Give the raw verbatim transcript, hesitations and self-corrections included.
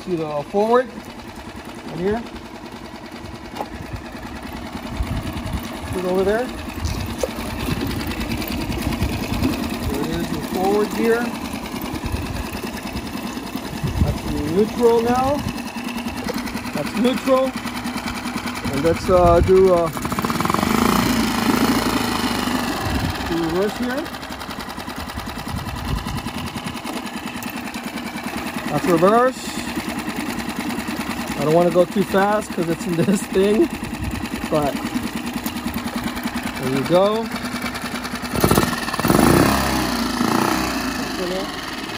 to the forward, right here. Put it over there. There is the forward gear. That's the neutral now. That's neutral. And let's uh, do, uh, do reverse here. That's reverse. I don't want to go too fast because it's in this thing, but there you go.